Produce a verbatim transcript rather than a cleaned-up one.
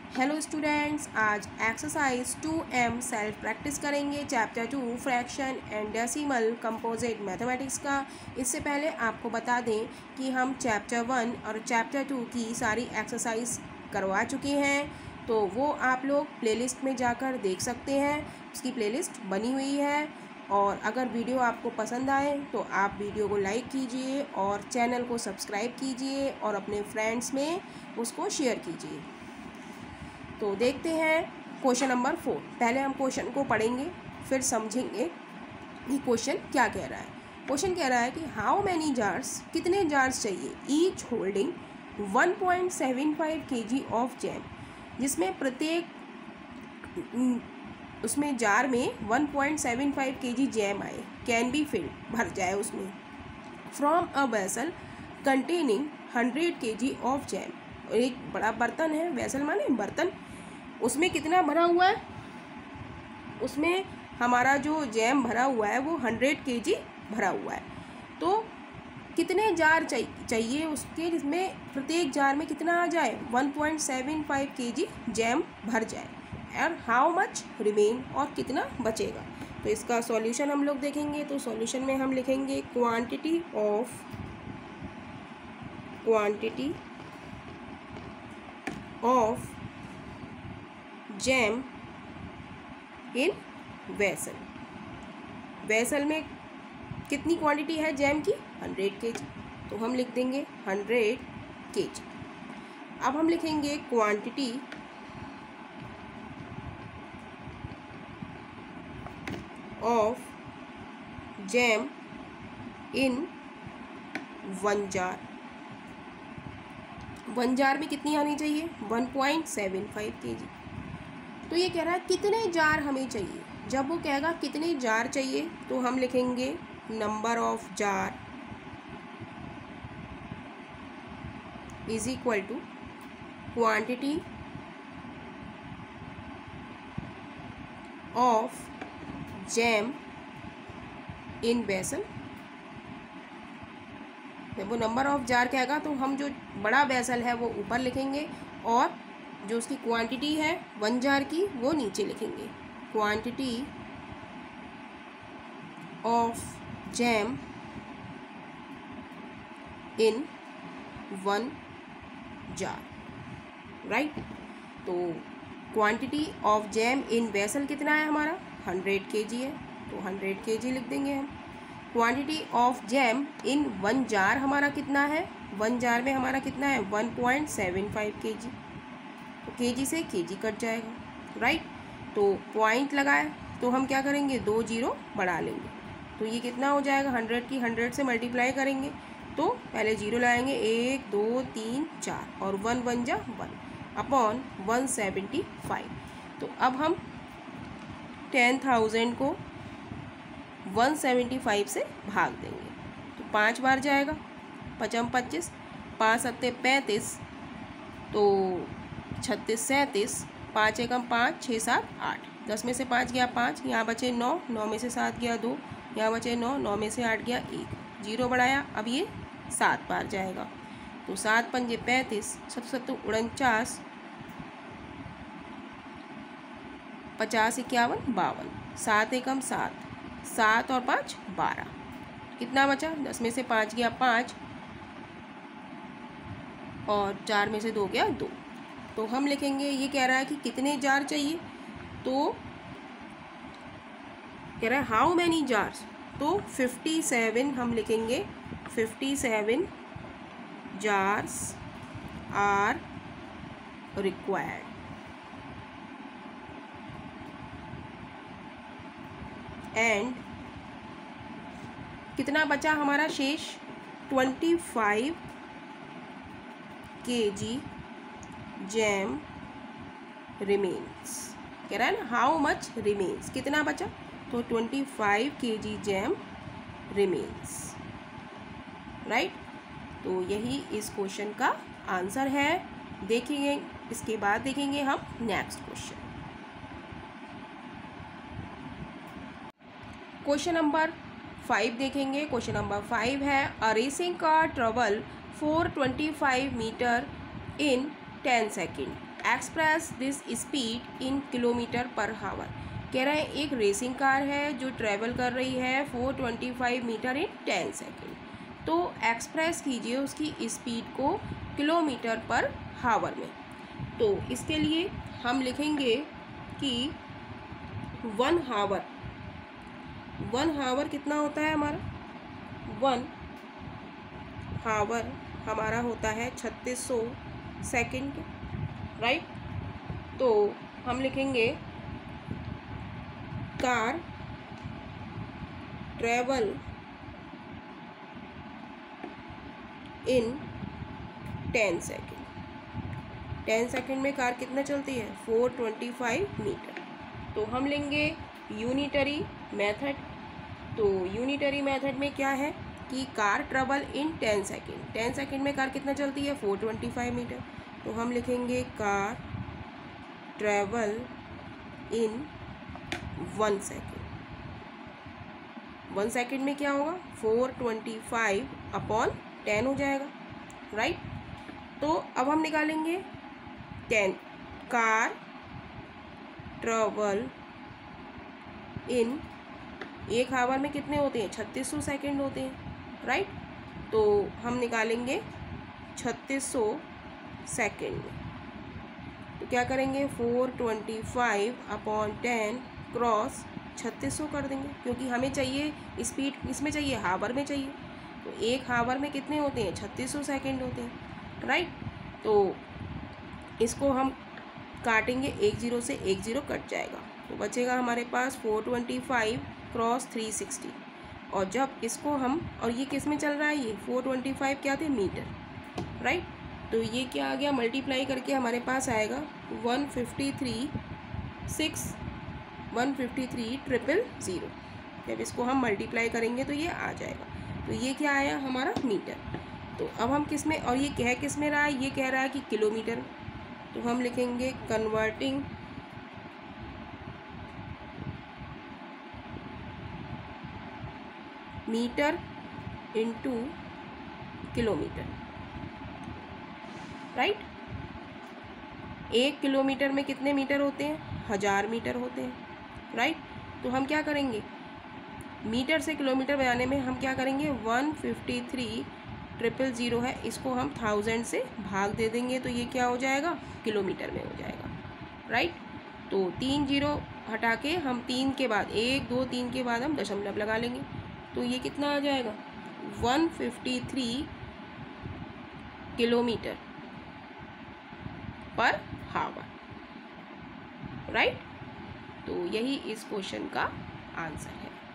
Hello students, आज exercise two M self practice करेंगे chapter two fraction and decimal composite mathematics का। इससे पहले आपको बता दें कि हम चैप्टर वन और चैप्टर टू की सारी एक्सरसाइज करवा चुके हैं, तो वो आप लोग प्लेलिस्ट में जाकर देख सकते हैं। उसकी प्लेलिस्ट बनी हुई है। और अगर वीडियो आपको पसंद आए तो आप वीडियो को लाइक कीजिए और चैनल को सब्सक्राइब कीजिए और अपने फ्रेंड्स में उसको शेयर कीजिए। तो देखते हैं क्वेश्चन नंबर फोर। पहले हम क्वेश्चन को पढ़ेंगे, फिर समझेंगे कि क्वेश्चन क्या कह रहा है। क्वेश्चन कह रहा है कि हाउ मैनी जार्स, कितने जार्स चाहिए, each holding one point seven five KG of jam, जिसमें प्रत्येक उसमें जार में one point seven five KG jam आए, कैन बी फिल्ड, भर जाए उसमें, from a vessel containing hundred KG of jam. एक बड़ा बर्तन है, वेसल माने बर्तन, उसमें कितना भरा हुआ है, उसमें हमारा जो जैम भरा हुआ है वो हंड्रेड केजी भरा हुआ है। तो कितने जार चाहिए चाहिए उसके, जिसमें प्रत्येक जार में कितना आ जाए, one point seven five KG jam भर जाए। और हाउ मच रिमेन, और कितना बचेगा। तो इसका सॉल्यूशन हम लोग देखेंगे। तो सॉल्यूशन में हम लिखेंगे quantity of quantity of jam in vessel. Vessel में कितनी क्वांटिटी है जैम की, हंड्रेड केजी, तो हम लिख देंगे हंड्रेड केजी। अब हम लिखेंगे quantity of jam in one jar. One jar में कितनी आनी चाहिए, one point seven five KG. तो ये कह रहा है कितने जार हमें चाहिए। जब वो कहेगा कितने जार चाहिए तो हम लिखेंगे number of jar is equal to quantity of jam in vessel. जब वो नंबर ऑफ जार कहेगा तो हम जो बड़ा वेसल है वो ऊपर लिखेंगे और जो उसकी क्वांटिटी है वन जार की वो नीचे लिखेंगे। Quantity of jam in one jar, right. तो quantity of jam in vessel कितना है हमारा, हंड्रेड केजी है, तो हंड्रेड केजी लिख देंगे हम। Quantity of jam in one jar हमारा कितना है, वन जार में हमारा कितना है, one point seven five KG, तो केजी से केजी कट जाएगा, राइट। तो पॉइंट लगाए तो हम क्या करेंगे, दो जीरो बढ़ा लेंगे, तो ये कितना हो जाएगा, हंड्रेड की हंड्रेड से मल्टीप्लाई करेंगे तो पहले जीरो लाएंगे, एक दो तीन चार, और वन वन जा one upon one seventy five. तो अब हम टेन थाउजेंड को वन सेवेंटी फाइव से भाग देंगे, तो पाँच बार जाएगा, पचम पच्चीस, पाँच सत्ते पैंतीस, तो छत्तीस सैंतीस, पाँच एकम पाँच, छः सात आठ, दस में से पाँच गया पाँच, यहाँ बचे नौ, नौ में से सात गया दो, यहाँ बचे नौ, नौ में से आठ गया एक, जीरो बढ़ाया, अब ये सात बार जाएगा, तो सात पंजे पैंतीस, सत सत्तर उनचास, पचास इक्यावन बावन, सात एकम सात, सात और पाँच बारह, कितना बचा, दस में से पाँच गया पाँच और चार में से दो गया दो। तो हम लिखेंगे, ये कह रहा है कि कितने जार चाहिए, तो कह रहा है हाउ मैनी जार्स, तो फिफ्टी सेवन हम लिखेंगे, fifty seven jars are required. And कितना बचा हमारा शेष, ट्वेंटी फाइव के जी जैम रिमेन्स। कह रहा है ना हाउ मच रिमेन्स, कितना बचा, तो ट्वेंटी फाइव के जी जैम रिमेन्स, राइट। तो यही इस क्वेश्चन का आंसर है। देखेंगे इसके बाद देखेंगे हम next question. Question number five देखेंगे। क्वेश्चन नंबर फाइव है, a racing car travel four twenty five metre in ten second express this speed in kilometre per hour. कह रहे हैं एक रेसिंग कार है जो ट्रेवल कर रही है four twenty five metre in ten second. तो एक्सप्रेस कीजिए उसकी स्पीड को किलोमीटर पर हावर में। तो इसके लिए हम लिखेंगे कि वन हावर वन हावर कितना होता है हमारा, वन हावर हमारा होता है छत्तीस सौ सेकेंड, राइट। तो हम लिखेंगे car travel in ten second. Ten second में कार कितना चलती है, फोर ट्वेंटी फाइव मीटर। तो हम लेंगे यूनिटरी मेथड। तो यूनिटरी मेथड में क्या है कि car travel in ten second. Ten second में कार कितना चलती है, फोर ट्वेंटी फाइव मीटर। तो हम लिखेंगे car travel in one second. One second में क्या होगा, four twenty five upon ten हो जाएगा, राइट। तो अब हम निकालेंगे टेन, कार ट्रेवल इन, एक हावर में कितने होते हैं, छत्तीस सौ सेकेंड होते हैं, राइट। तो हम निकालेंगे छत्तीस सौ सेकेंड में। तो क्या करेंगे, four twenty five upon ten cross छत्तीस सौ कर देंगे, क्योंकि हमें चाहिए स्पीड इसमें चाहिए, हावर में चाहिए। तो एक हावर में कितने होते हैं, छत्तीस सौ सेकेंड होते हैं, राइट। तो इसको हम काटेंगे, एक ज़ीरो से एक ज़ीरो कट जाएगा, तो बचेगा हमारे पास four twenty five cross three sixty. और जब इसको हम, और ये किस में चल रहा है, ये फोर ट्वेंटी फाइव क्या थे, मीटर, राइट। तो ये क्या आ गया, मल्टीप्लाई करके हमारे पास आएगा one fifty three six one fifty three triple zero. जब इसको हम मल्टीप्लाई करेंगे तो ये आ जाएगा। तो ये क्या आया हमारा, मीटर। तो अब हम किस में, और ये कह किस में रहा है, ये कह रहा है कि किलोमीटर। तो हम लिखेंगे converting metre into kilometre, right. एक किलोमीटर में कितने मीटर होते हैं, हज़ार मीटर होते हैं, राइट। तो हम क्या करेंगे, मीटर से किलोमीटर बनाने में हम क्या करेंगे, one fifty three triple zero है, इसको हम थाउजेंड से भाग दे देंगे, तो ये क्या हो जाएगा, किलोमीटर में हो जाएगा, राइट। तो तीन जीरो हटा के हम तीन के बाद, एक दो तीन के बाद हम दशमलव लगा लेंगे, तो ये कितना आ जाएगा, one fifty three kilometre per हावर, राइट। तो यही इस क्वेश्चन का आंसर है।